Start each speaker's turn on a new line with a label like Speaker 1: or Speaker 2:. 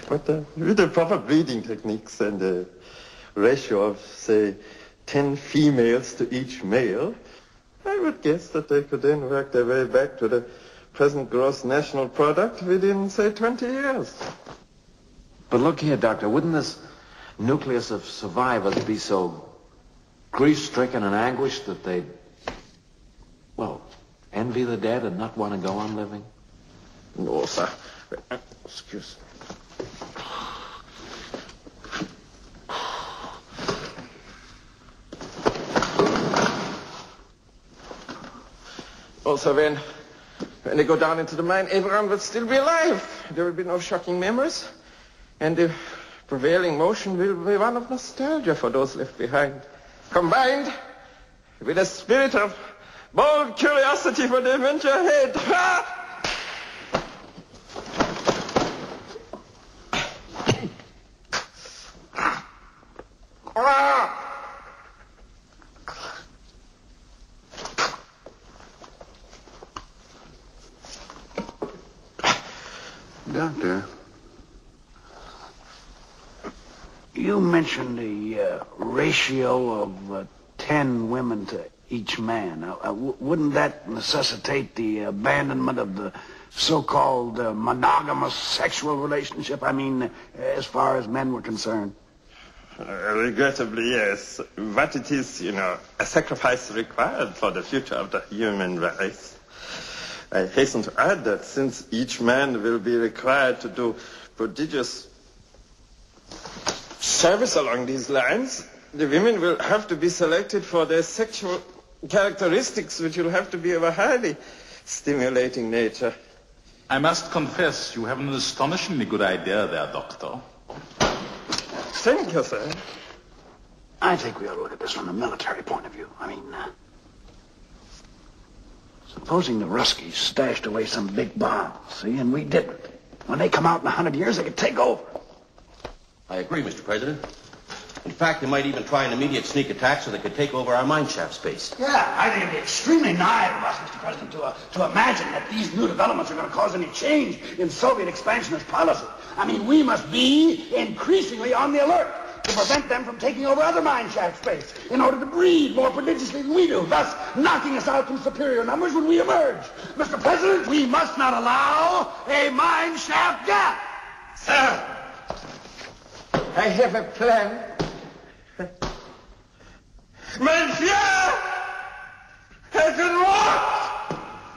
Speaker 1: But with the proper breeding techniques and a ratio of, say, 10 females to each male, I would guess that they could then work their way back to the present gross national product within, say, 20 years.
Speaker 2: But look here, Doctor, wouldn't this nucleus of survivors be so grief-stricken and anguished that they'd, well, envy the dead and not want to go on living?
Speaker 1: No, sir. Excuse me. Also, when they go down into the mine, everyone will still be alive. There will be no shocking memories. And the prevailing motion will be one of nostalgia for those left behind, combined with a spirit of bold curiosity for the adventure ahead.
Speaker 3: Doctor, you mentioned the ratio of 10 women to each man. Wouldn't that necessitate the abandonment of the so-called monogamous sexual relationship? I mean, as far as men were concerned.
Speaker 1: Regrettably, yes. But it is, a sacrifice required for the future of the human race. I hasten to add that since each man will be required to do prodigious service along these lines, the women will have to be selected for their sexual characteristics, which will have to be of a highly stimulating nature.
Speaker 4: I must confess, you have an astonishingly good idea there, Doctor.
Speaker 1: Thank you, sir.
Speaker 3: I think we ought to look at this from a military point of view. I mean, supposing the Ruskies stashed away some big bomb, see, and we didn't. When they come out in 100 years, they could take over.
Speaker 5: I agree, Mr. President. In fact, they might even try an immediate sneak attack so they could take over our mine shaft space.
Speaker 3: Yeah, I think it'd be extremely naive of us, Mr. President, to imagine that these new developments are going to cause any change in Soviet expansionist policy. I mean, we must be increasingly on the alert to prevent them from taking over other mine shaft space in order to breed more prodigiously than we do, thus knocking us out in superior numbers when we emerge. Mr. President, we must not allow a mine shaft gap.
Speaker 1: Sir, I have a plan. Mein Führer! Es wird